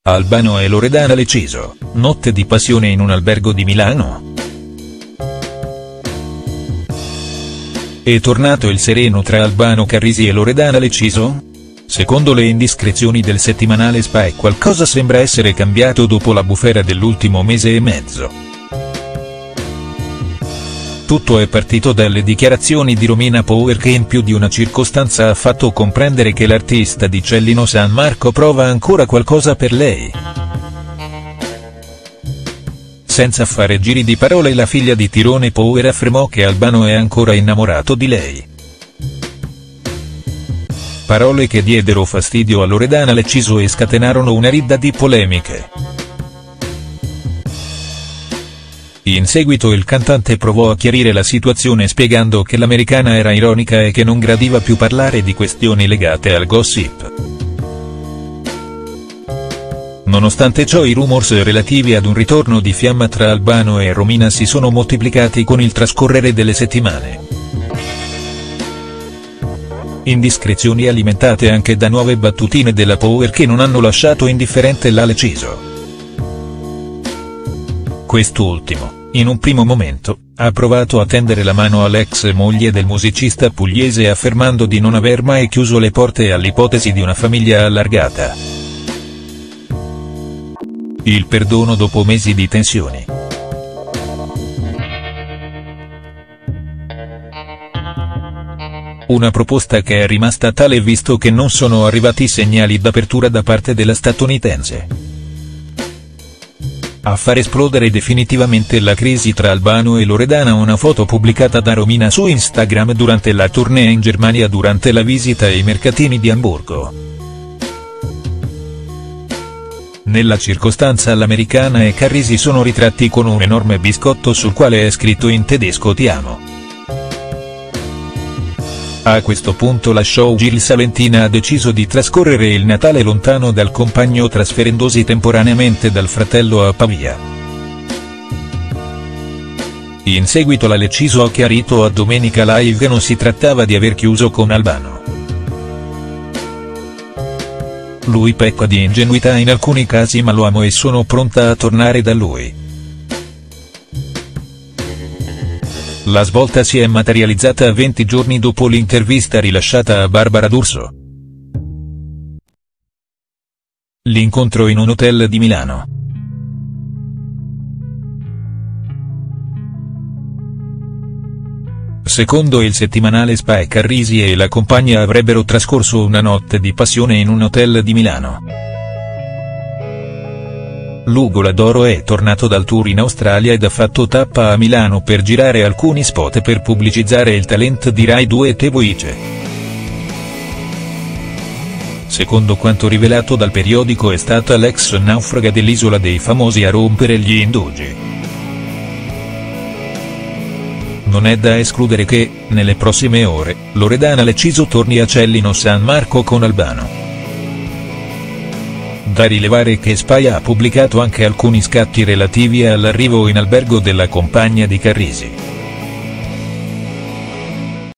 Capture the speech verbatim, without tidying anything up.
Albano e Loredana Leciso, notte di passione in un albergo di Milano. È tornato il sereno tra Albano Carrisi e Loredana Leciso? Secondo le indiscrezioni del settimanale Spy qualcosa sembra essere cambiato dopo la bufera dell'ultimo mese e mezzo. Tutto è partito dalle dichiarazioni di Romina Power, che in più di una circostanza ha fatto comprendere che l'artista di Cellino San Marco prova ancora qualcosa per lei. Senza fare giri di parole, la figlia di Tirone Power affermò che Albano è ancora innamorato di lei. Parole che diedero fastidio a Loredana Leciso e scatenarono una ridda di polemiche. In seguito il cantante provò a chiarire la situazione spiegando che l'americana era ironica e che non gradiva più parlare di questioni legate al gossip. Nonostante ciò, i rumors relativi ad un ritorno di fiamma tra Albano e Romina si sono moltiplicati con il trascorrere delle settimane. Indiscrezioni alimentate anche da nuove battutine della Power che non hanno lasciato indifferente la Leciso. Quest'ultimo, in un primo momento, ha provato a tendere la mano all'ex moglie del musicista pugliese, affermando di non aver mai chiuso le porte all'ipotesi di una famiglia allargata. Il perdono dopo mesi di tensioni. Una proposta che è rimasta tale visto che non sono arrivati segnali d'apertura da parte della statunitense. A far esplodere definitivamente la crisi tra Albano e Loredana una foto pubblicata da Romina su Instagram durante la tournée in Germania durante la visita ai mercatini di Amburgo. Nella circostanza l'americana e Carrisi sono ritratti con un enorme biscotto sul quale è scritto in tedesco "Ti amo". A questo punto la showgirl salentina ha deciso di trascorrere il Natale lontano dal compagno, trasferendosi temporaneamente dal fratello a Pavia. In seguito la Leciso ha chiarito a Domenica Live che non si trattava di aver chiuso con Albano. Lui pecca di ingenuità in alcuni casi, ma lo amo e sono pronta a tornare da lui. La svolta si è materializzata venti giorni dopo l'intervista rilasciata a Barbara D'Urso. L'incontro in un hotel di Milano. Secondo il settimanale Spy, Carrisi e la compagna avrebbero trascorso una notte di passione in un hotel di Milano. L'Ugola d'Oro è tornato dal tour in Australia ed ha fatto tappa a Milano per girare alcuni spot per pubblicizzare il talent di Rai due e T Voice. Secondo quanto rivelato dal periodico, è stata l'ex naufraga dell'Isola dei Famosi a rompere gli indugi. Non è da escludere che, nelle prossime ore, Loredana Leciso torni a Cellino San Marco con Albano. Da rilevare che Spy ha pubblicato anche alcuni scatti relativi all'arrivo in albergo della compagna di Carrisi.